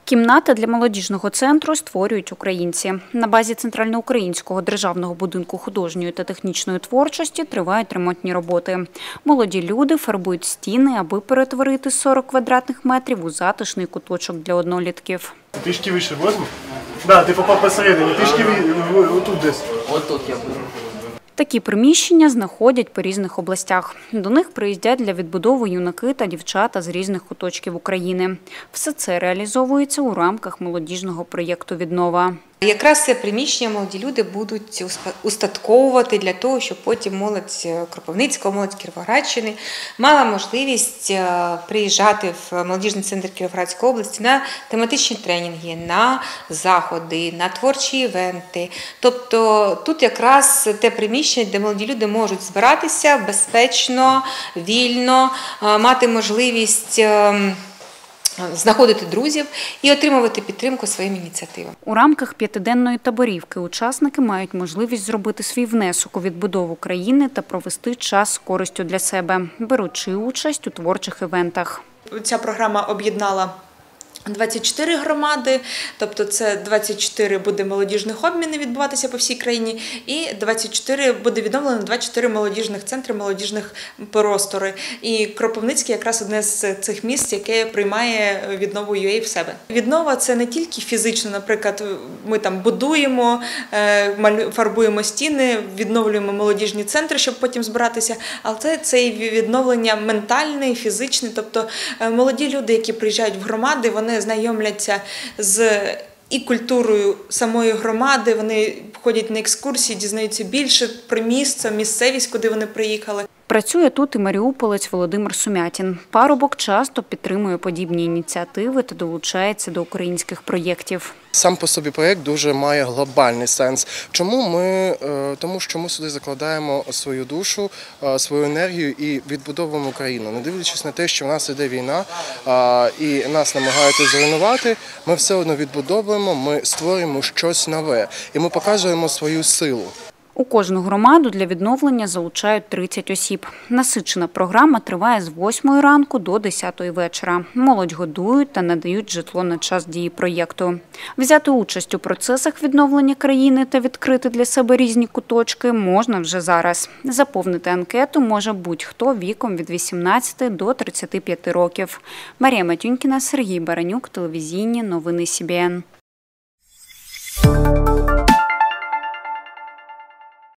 Кімната для молодіжного центру створюють українці. На базі Центральноукраїнського державного будинку художньої та технічної творчості тривають ремонтні роботи. Молоді люди фарбують стіни, аби перетворити 40 квадратних метрів у затишний куточок для однолітків. Трішки вище возьму? Так, ти попав посередині, трішки отут десь. Отут я буду. Такі приміщення знаходять по різних областях. До них приїздять для відбудови юнаки та дівчата з різних куточків України. Все це реалізовується у рамках молодіжного проєкту «Віднова». Якраз це приміщення молоді люди будуть устатковувати для того, щоб потім молодь Кропивницького, молодь Кіровоградщини мала можливість приїжджати в молодіжний центр Кіровоградської області на тематичні тренінги, на заходи, на творчі івенти. Тобто тут якраз те приміщення, де молоді люди можуть збиратися безпечно, вільно, мати можливість знаходити друзів і отримувати підтримку своїм ініціативам. У рамках п'ятиденної таборівки учасники мають можливість зробити свій внесок у відбудову країни та провести час з користю для себе, беручи участь у творчих івентах. Ця програма об'єднала 24 громади, тобто це 24 буде молодіжних обмінів відбуватися по всій країні і 24 буде відновлено 24 молодіжних центри, молодіжних простори. І Кропивницький якраз одне з цих місць, яке приймає віднову UA в себе. Віднова – це не тільки фізично, наприклад, ми там будуємо, фарбуємо стіни, відновлюємо молодіжні центри, щоб потім збиратися, але це і відновлення ментальне, фізичне, тобто молоді люди, які приїжджають в громади, вони знайомляться з і культурою самої громади, вони ходять на екскурсії, дізнаються більше про місце, місцевість, куди вони приїхали. Працює тут і маріуполець Володимир Сумятін. Парубок часто підтримує подібні ініціативи та долучається до українських проєктів. Сам по собі проєкт дуже має глобальний сенс. Чому? Тому що ми сюди закладаємо свою душу, свою енергію і відбудовуємо Україну. Не дивлячись на те, що в нас іде війна і нас намагаються зруйнувати, ми все одно відбудовуємо, ми створюємо щось нове і ми показуємо свою силу. У кожну громаду для відновлення залучають 30 осіб. Насичена програма триває з 8 ранку до 10 вечора. Молодь годують та надають житло на час дії проєкту. Взяти участь у процесах відновлення країни та відкрити для себе різні куточки можна вже зараз. Заповнити анкету може будь-хто віком від 18 до 35 років. Марія Матюнькіна, Сергій Баранюк, телевізійні новини СІБІН.